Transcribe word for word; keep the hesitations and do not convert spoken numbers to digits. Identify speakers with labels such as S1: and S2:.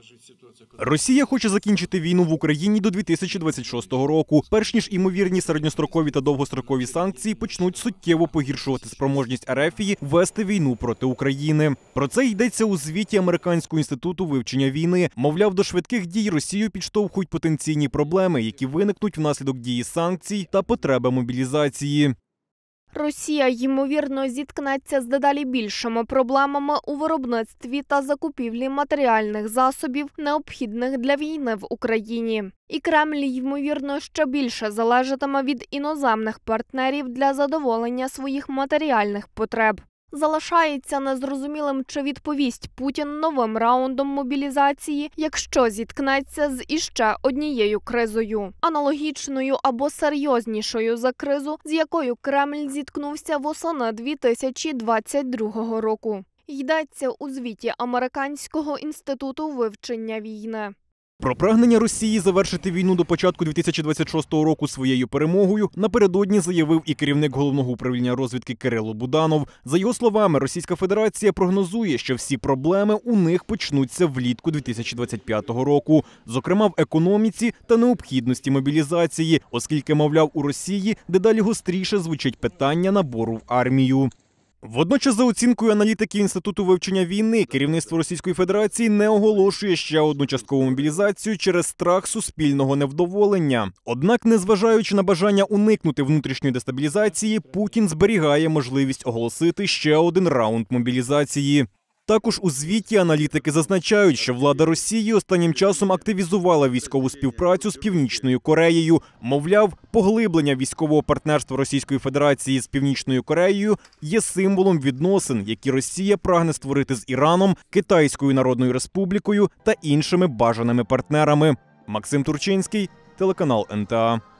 S1: Росія хоче закінчити війну в Україні до дві тисячі двадцять шостого року, перш ніж імовірні середньострокові та довгострокові санкції почнуть суттєво погіршувати спроможність Ерефії вести війну проти України. Про це йдеться у звіті Американського інституту вивчення війни. Мовляв, до швидких дій Росію підштовхують потенційні проблеми, які виникнуть внаслідок дії санкцій та потреби мобілізації.
S2: Росія, ймовірно, зіткнеться з дедалі більшими проблемами у виробництві та закупівлі матеріальних засобів, необхідних для війни в Україні. І Кремль, ймовірно, ще більше залежатиме від іноземних партнерів для задоволення своїх матеріальних потреб. Залишається незрозумілим, чи відповість Путін новим раундом мобілізації, якщо зіткнеться з іще однією кризою. Аналогічною або серйознішою за кризу, з якою Кремль зіткнувся восени дві тисячі двадцять другого року. Йдеться у звіті Американського інституту вивчення війни.
S1: Про прагнення Росії завершити війну до початку дві тисячі двадцять шостого року своєю перемогою напередодні заявив і керівник Головного управління розвідки Кирило Буданов. За його словами, Російська Федерація прогнозує, що всі проблеми у них почнуться влітку дві тисячі двадцять п'ятого року, зокрема в економіці та необхідності мобілізації, оскільки, мовляв, у Росії дедалі гостріше звучить питання набору в армію. Водночас, за оцінкою аналітиків Інституту вивчення війни, керівництво Російської Федерації не оголошує ще одну часткову мобілізацію через страх суспільного невдоволення. Однак, незважаючи на бажання уникнути внутрішньої дестабілізації, Путін зберігає можливість оголосити ще один раунд мобілізації. Також у звіті аналітики зазначають, що влада Росії останнім часом активізувала військову співпрацю з Північною Кореєю. Мовляв, поглиблення військового партнерства Російської Федерації з Північною Кореєю є символом відносин, які Росія прагне створити з Іраном, Китайською Народною Республікою та іншими бажаними партнерами. Максим Турчинський, телеканал ен те а.